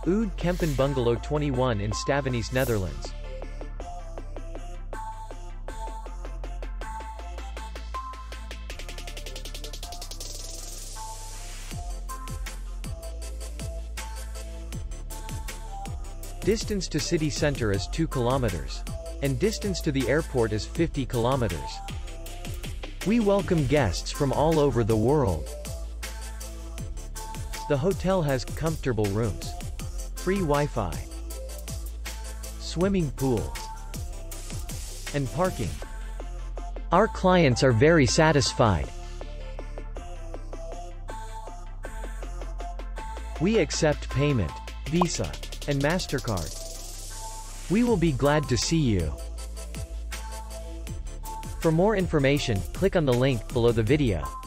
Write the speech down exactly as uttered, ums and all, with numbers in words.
Oud Kempen Bungalow twenty-one in Stavenisse, Netherlands. Distance to city center is two kilometers. And distance to the airport is fifty kilometers. We welcome guests from all over the world. The hotel has comfortable rooms, free Wi-Fi, swimming pool, and parking. Our clients are very satisfied. We accept payment, Visa, and MasterCard. We will be glad to see you. For more information, click on the link below the video.